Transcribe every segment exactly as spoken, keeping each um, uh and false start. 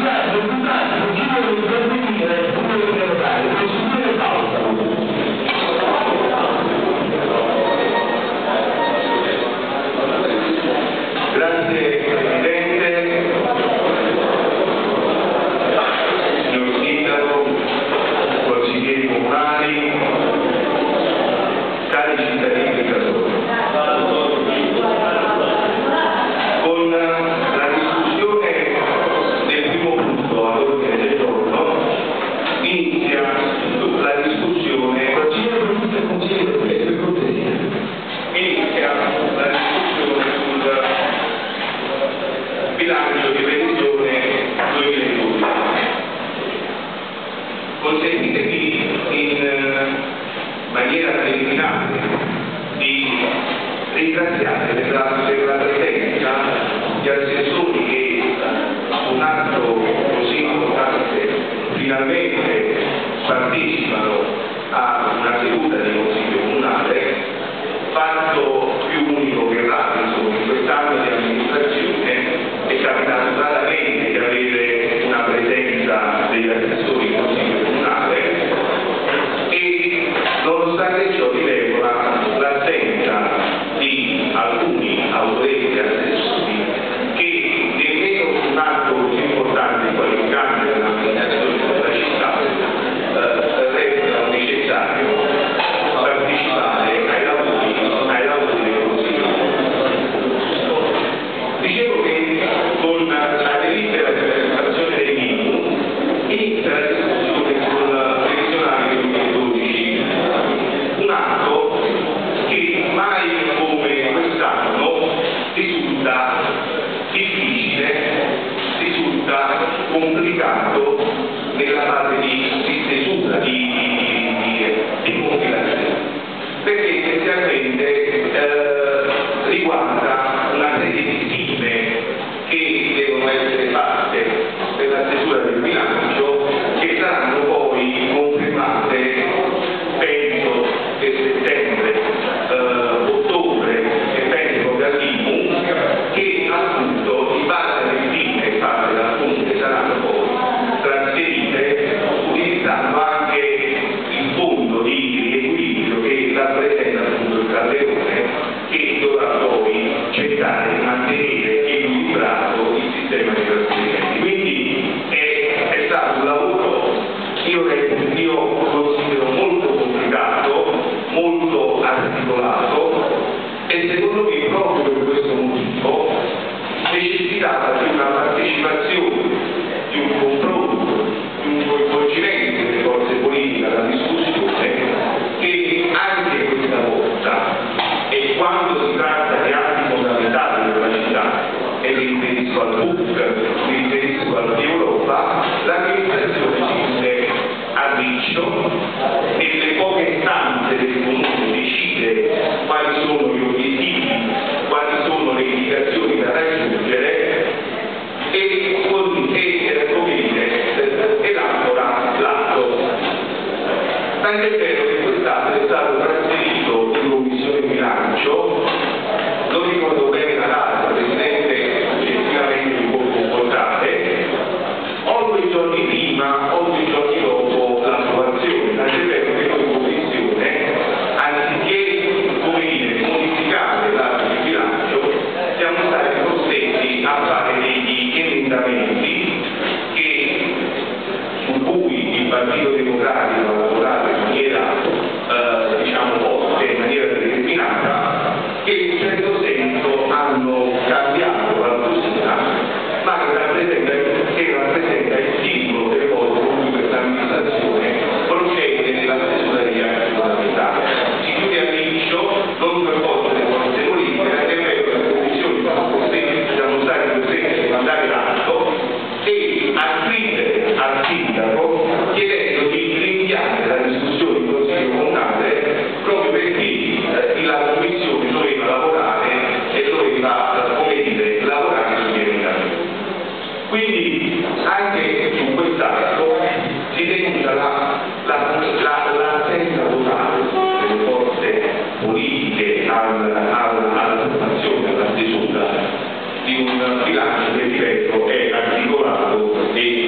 di un bilancio che, ripeto, è articolato e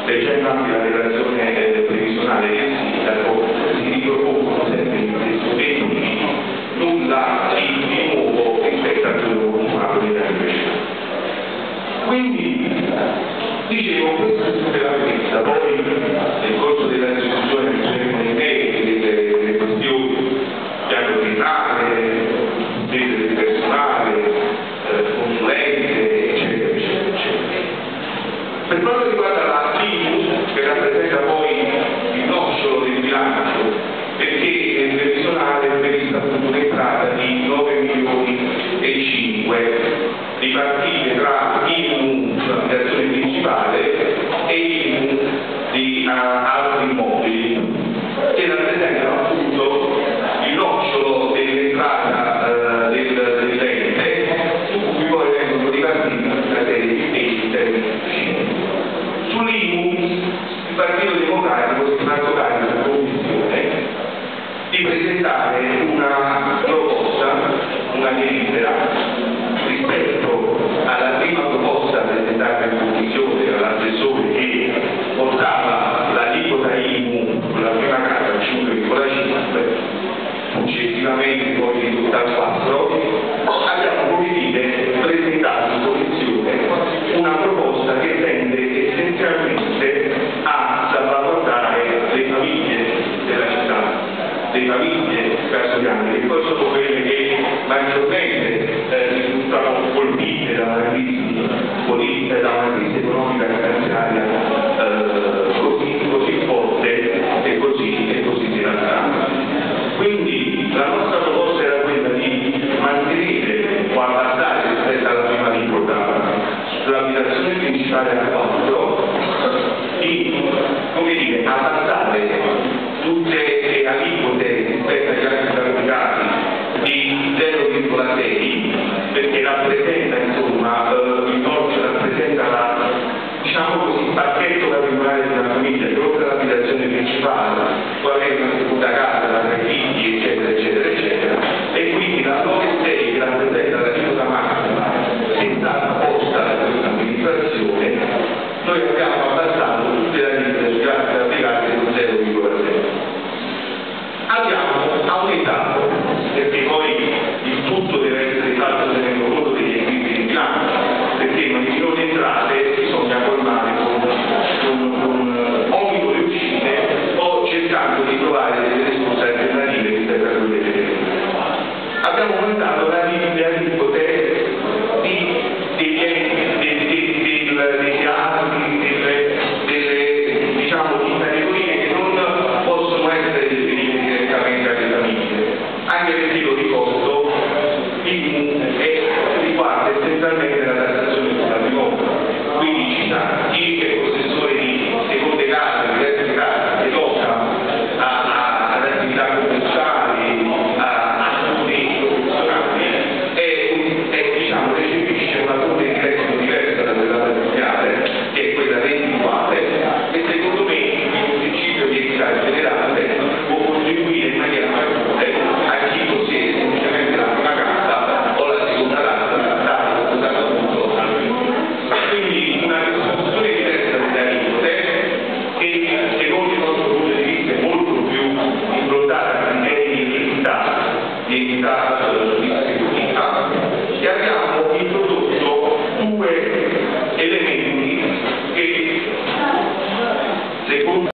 leggendo anche la relazione eh, previsionale del sindaco, si ripropongono sempre gli stessi obiettivi, nulla di, di nuovo rispetto a quello consumato negli anni precedenti. Quindi, dicevo, questa è sempre la premessa. Poi nel corso della discussione vedremo nei meriti delle, delle questioni, piano triennale, spese del personale, eh, consulenze, eccetera, eccetera, eccetera. Per quanto riguarda la T I M U, che rappresenta poi il nocciolo del bilancio, perché nel previsionale è prevista appunto un'entrata di nove milioni e cinque ripartite tra I M U sull'abitazione principale e I M U di uh, altri immobili, che rappresentano appunto il nocciolo dell'entrata uh, del, dell'ente, su cui poi vengono ripartiti una serie di spese in termini difficili. Sull'I M U il Partito Democratico si è fatto carico della Commissione di presentare una proposta, una delibera